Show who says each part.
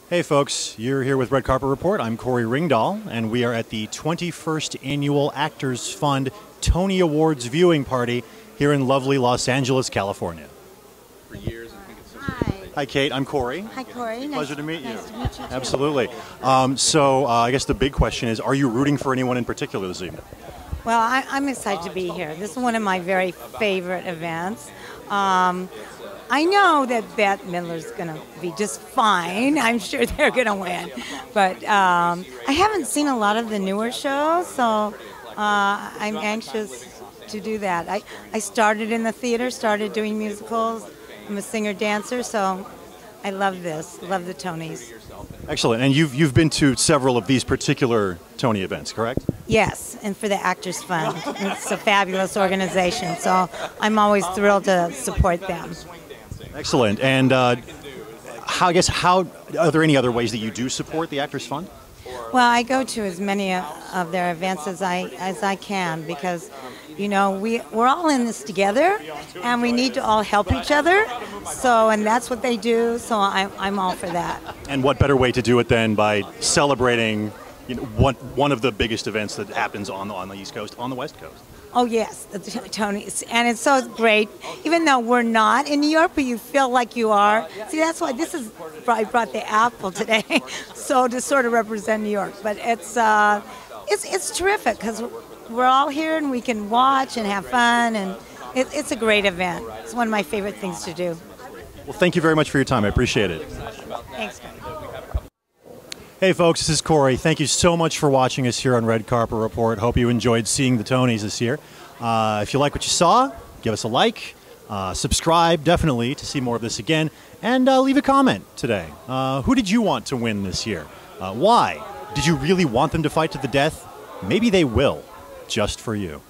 Speaker 1: Hey folks, you're here with Red Carpet Report. I'm Cory Ringdahl, and we are at the 21st Annual Actors Fund Tony Awards viewing party here in lovely Los Angeles, California.
Speaker 2: For years, I think it's
Speaker 3: Hi.
Speaker 1: Hi Kate, I'm Cory.
Speaker 3: Hi Cory.
Speaker 1: Pleasure to meet you.
Speaker 3: Nice to meet you too.
Speaker 1: Absolutely. I guess the big question is, are you rooting for anyone in particular this evening?
Speaker 3: Well, I'm excited to be here. This is one of my very favorite events. I know that Bette Midler's going to be just fine. I'm sure they're going to win. But I haven't seen a lot of the newer shows, so I'm anxious to do that. I started in the theater, started doing musicals. I'm a singer-dancer, so I love this. Love the Tonys.
Speaker 1: Excellent. And you've been to several of these particular Tony events, correct?
Speaker 3: Yes, and for the Actors Fund. It's a fabulous organization, so I'm always thrilled to support them.
Speaker 1: Excellent. And are there any other ways that you do support the Actors Fund?
Speaker 3: Well, I go to as many of their events as I can because, you know, we're all in this together, and we need to all help each other. So, and that's what they do. So I'm all for that.
Speaker 1: And what better way to do it than by celebrating, you know, one of the biggest events that happens on the East Coast, on the West Coast?
Speaker 3: Oh yes, the Tonys, and it's so great. Even though we're not in New York, but you feel like you are. See, that's why I brought the apple today, so to sort of represent New York. But it's terrific because we're all here and we can watch and have fun, and it's a great event. It's one of my favorite things to do.
Speaker 1: Well, thank you very much for your time. I appreciate it.
Speaker 3: Thanks, guys.
Speaker 1: Hey folks, this is Cory. Thank you so much for watching us here on Red Carpet Report. Hope you enjoyed seeing the Tonys this year. If you like what you saw, give us a like, subscribe definitely to see more of this again, and leave a comment today. Who did you want to win this year? Why? Did you really want them to fight to the death? Maybe they will, just for you.